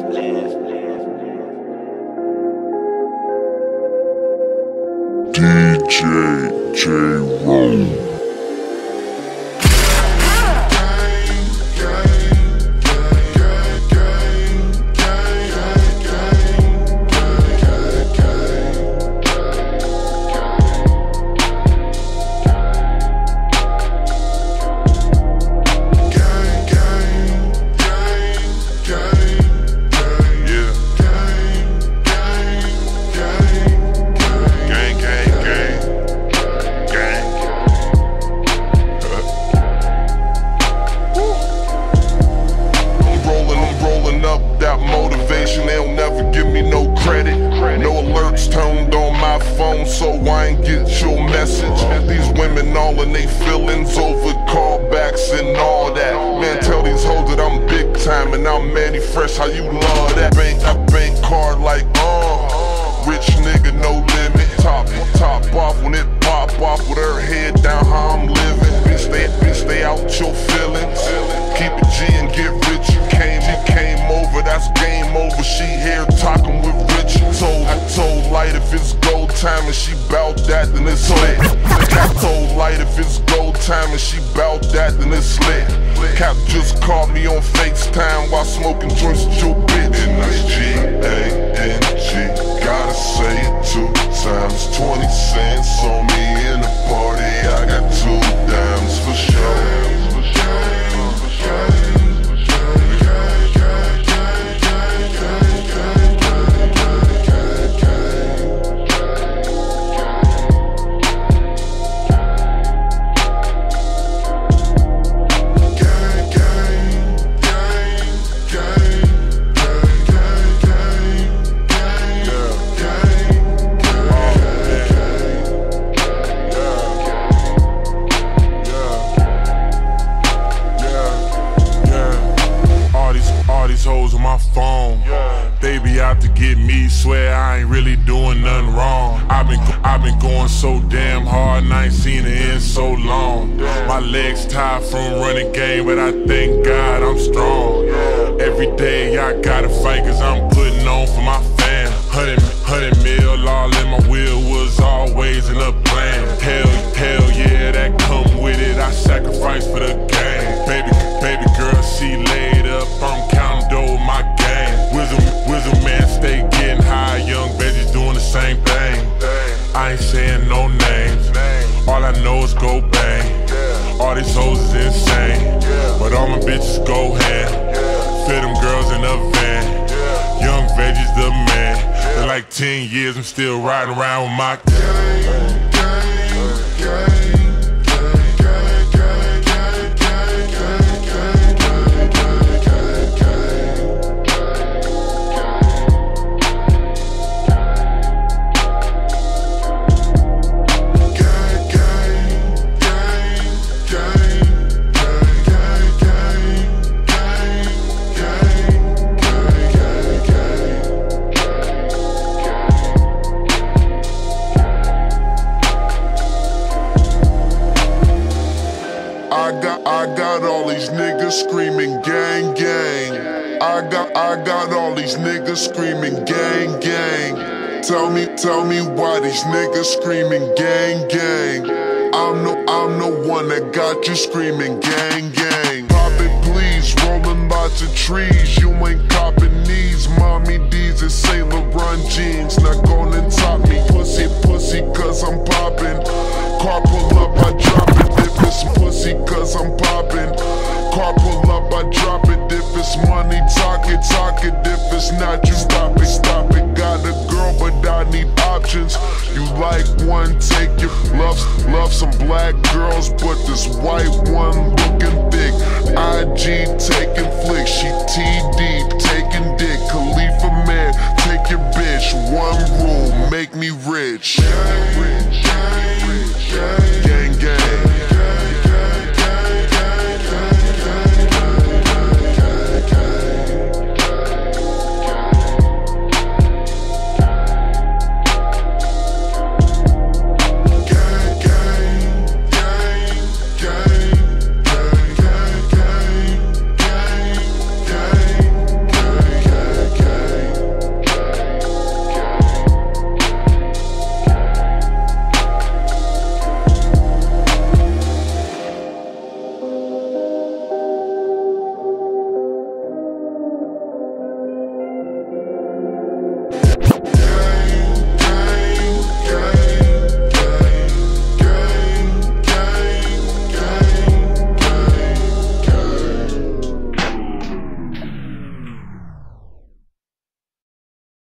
DJ J-Ro. So I ain't get your message. These women all in they feelings over callbacks and all that. Man, tell these hoes that I'm big time and I'm Manny Fresh, how you love that. I bank card like, rich nigga, no limit. Top off when it pop off with her head down, how I'm living. Bitch, stay out your feelings. Keep it G and get rich. You came over, that's game over. She here talking with Rich. I told Light if it's gold time and she bout that, then it's lit. I told Light if it's gold time and she bout that, then it's lit. Cap just called me on FaceTime while smoking joints with your bitch. And that's G-A-N-G. Gotta say it 2 times. 20 cents on me in the party. I got 2 dimes for sure. Hoes on my phone, they be out to get me. Swear I ain't really doing nothing wrong. I've been going so damn hard and I ain't seen it in so long. My legs tired from running game, but I thank God I'm strong. Every day I gotta fight cause I'm putting on for my fam. 100 mil all in my wheel was always in a plan. Hell yeah, that come with it. I sacrifice for the game. Baby girl, she laid up. I'm counting dough my game. Wisdom man, stay getting high. Young veggies doing the same thing. I ain't saying no names. All I know is go bang. All these hoes is insane, but all my bitches go ham. Fit them girls in a van. Young veggies the man. In like 10 years, I'm still riding around with my gang. I got all these niggas screaming gang gang. I got all these niggas screaming gang gang. Tell me why these niggas screaming gang gang. I'm the one that got you screaming gang gang. Pop it please, rolling lots of trees. You ain't copping these, mommy D's and Saint Laurent jeans. Not gonna top me, pussy cause I'm popping. Car pull up, I drop it. If it's pussy cause I'm popping. Car pull up, I drop it. If it's money, talk it. If it's not, you stop it. Got a girl, but I need options. You like one, take your love some black girls, but this white one looking